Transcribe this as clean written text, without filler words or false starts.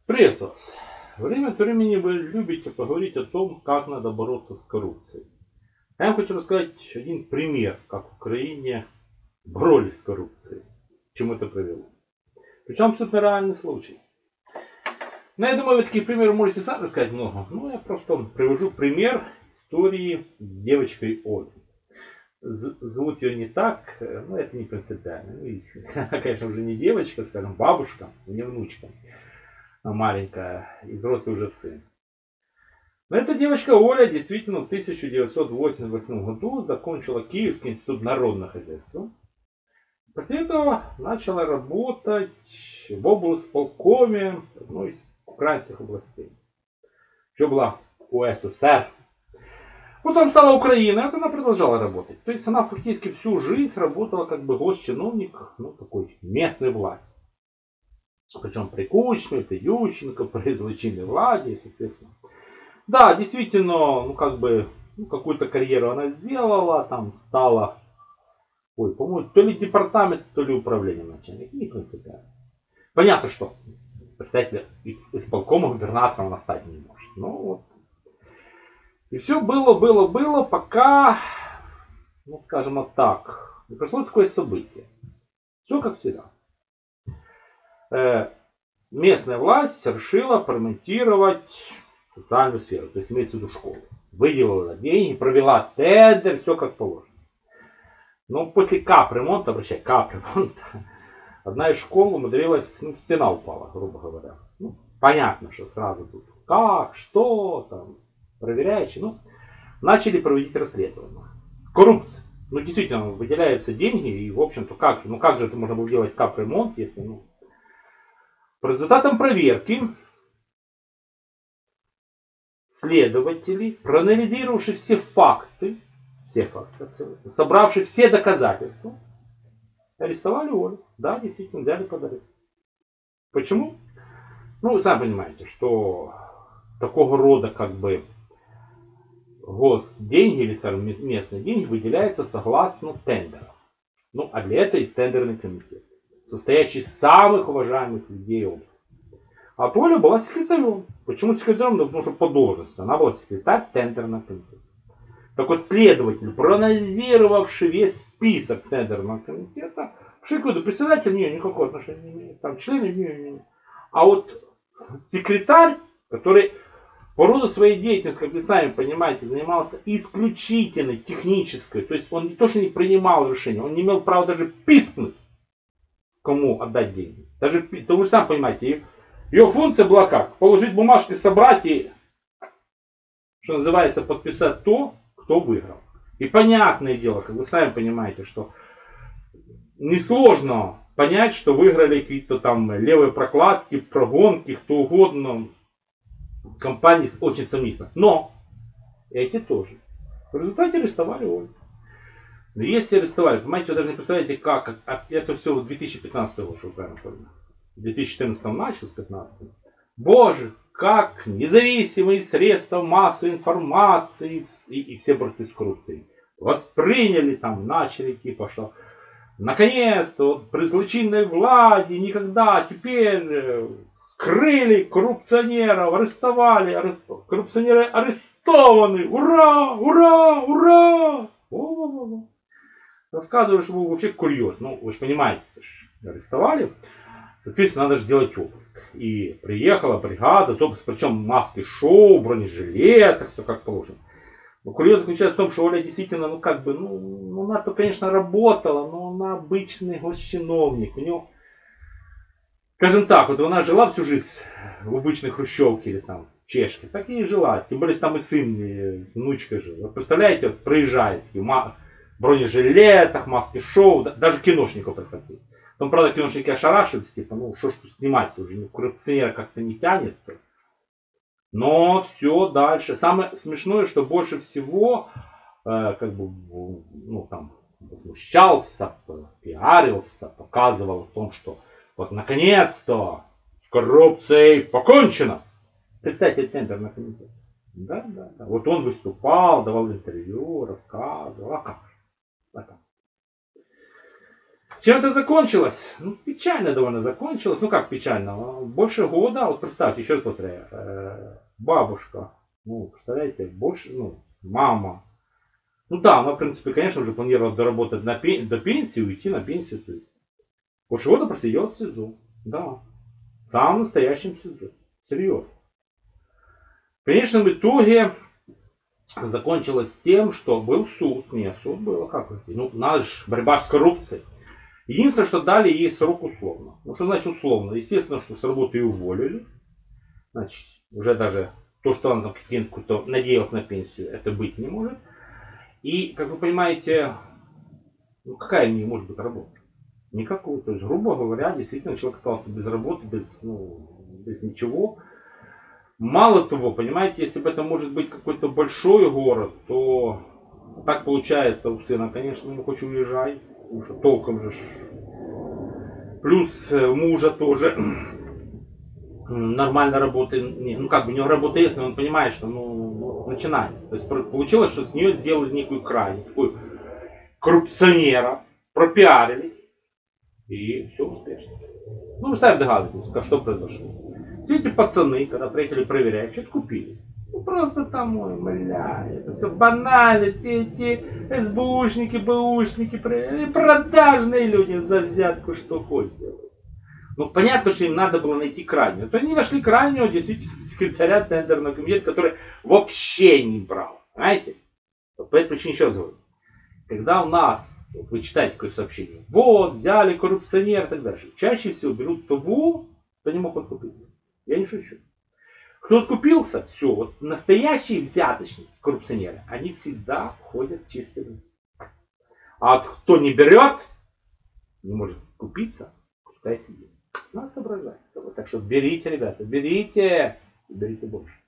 Приветствую вас. Время от времени вы любите поговорить о том, как надо бороться с коррупцией. А я вам хочу рассказать один пример, как в Украине боролись с коррупцией. К чему это привело. Причем абсолютно реальный случай. Но я думаю, вы такие примеры можете сами рассказать много. Но я просто привожу пример истории с девочкой Олей. Зовут ее не так, но это не принципиально. Она, конечно, уже не девочка, скажем, бабушка, не внучка. Маленькая, и взрослый уже сын. Но эта девочка Оля действительно в 1988 году закончила Киевский институт народного хозяйства. После этого начала работать в облсполкоме одной из украинских областей. Еще была УССР. Потом стала Украина, это она продолжала работать. То есть она фактически всю жизнь работала как бы госчиновник, такой местной власти. Причем при Кучме, при Ющенко, при злочинной владе, соответственно. Да, действительно, какую-то карьеру она сделала, там стала, по-моему, то ли департамент, то ли управление начальник, не принципиально. Понятно, что представитель исполкома губернатора она стать не может. Ну вот. И все было, пока, скажем вот так, не прошло такое событие. Все как всегда. Местная власть решила промонтировать социальную сферу, то есть имеется в виду школу. Выделила деньги, провела тендер, все как положено. Но после капремонта, одна из школ умудрилась, стена упала, грубо говоря. Понятно, что сразу тут как, что, там, проверяющие. Начали проводить расследование. Коррупция. Действительно, выделяются деньги, и, в общем-то, как же это можно было делать капремонт, если, По результатам проверки следователи, проанализировавшие все факты, собравшие все доказательства, арестовали Олю. Да, действительно, взяли под арест. Почему? Вы сами понимаете, что такого рода госденьги или, скажем, местные деньги выделяются согласно тендерам. А для этого есть тендерный комитет, состоящий из самых уважаемых людей области. А Оля была секретарем. Почему секретарем? Потому что по должности. Она была секретарь тендерного комитета. Так вот, следователь, проанализировавший весь список тендерного комитета, шикует, председатель не никакого отношения не имеет, там члены не. А вот секретарь, который по роду своей деятельности, как вы сами понимаете, занимался исключительно технической, то есть он не то, что не принимал решения, он не имел права даже пискнуть, кому отдать деньги. Даже, то вы сами понимаете, ее функция была как? Положить бумажки, собрать и, что называется, подписать то, кто выиграл. И понятное дело, как вы сами понимаете, что несложно понять, что выиграли какие-то там левые прокладки, прогонки, кто угодно, компании очень сомнительно. Но эти тоже. В результате арестовали Олю. Но если арестовали, понимаете, вы даже не представляете, как это все в 2015 году, что правильно помню. В 2014 начал, с 2015. Боже, как независимые средства массовой информации и все борцы с коррупцией восприняли там, начали типа, что наконец-то при злочинной владе никогда теперь скрыли коррупционеров, арестовали, коррупционеры арестованы, ура, ура, ура! Рассказываю, что был вообще курьез. Вы же понимаете, арестовали. Соответственно, надо же сделать обыск. И приехала бригада, причем маски шоу, бронежилетах, все как положено. Но курьез заключается в том, что Оля действительно, она-то, конечно, работала, но она обычный госчиновник. У него, скажем так, вот она жила всю жизнь в обычной хрущевке или там чешке. Так и жила. Тем более, там и сын, и внучка жила. Вот представляете, вот проезжает в бронежилетах, маски шоу, даже киношников прихватили. Там, правда, киношники ошарашились, типа, что ж тут снимать уже, коррупционера как-то не тянет. Но все дальше. Самое смешное, что больше всего, возмущался, пиарился, показывал о том, что вот наконец-то с коррупцией покончено. Представьте, тендерный комитет. Да. Вот он выступал, давал интервью, рассказывал. А как? Чем это закончилось? Ну, печально довольно закончилось. Ну, как печально? Больше года, вот представьте, еще раз повторяю, бабушка, ну, представляете, больше, ну, мама. Ну да, она, в принципе, конечно, уже планировала доработать до пенсии, уйти на пенсию. То есть. Больше года просидела в СИЗО. Да. В самом настоящем СИЗО. Серьезно. В конечном итоге закончилось тем, что был суд. Нет, суд был, как это? Ну, надо же, борьба с коррупцией. Единственное, что дали ей срок условно. Ну, что значит условно? Естественно, что с работы ее уволили. Значит, уже даже то, что она там каким-то надеялась на пенсию, это быть не может. И, как вы понимаете, ну, какая у нее может быть работа? Никакой. То есть, грубо говоря, действительно человек остался без работы, без ничего. Мало того, понимаете, если бы это может быть какой-то большой город, то так получается у сына, конечно, ему хоть уезжай, потому что толком же. Плюс мужа тоже нормально работает, ну как бы у него работа есть, но он понимает, что начинает. То есть получилось, что с нее сделали некую крайнюю, такую коррупционера, пропиарились, и все успешно. Ну, вы сами догадываетесь, что произошло. Все эти пацаны, когда приехали проверять, что-то купили. Ну, просто там, ой, бля, это все банально, все эти СБУшники, БУшники, продажные люди за взятку что хоть делают. Ну, понятно, что им надо было найти крайнего. То они нашли крайнего, действительно, секретаря тендерного комитета, который вообще не брал. Понимаете? По этой причине еще раз говорю. Когда у нас, вы читаете такое сообщение, вот, взяли коррупционер и так дальше, чаще всего берут того, кто не мог откупиться. Я не шучу. Кто откупился, все, вот настоящие взяточники, коррупционеры, они всегда ходят чистыми. А вот кто не берет, не может купиться, пускай сидит. Надо соображать. Вот, так что берите, ребята, берите, и берите больше.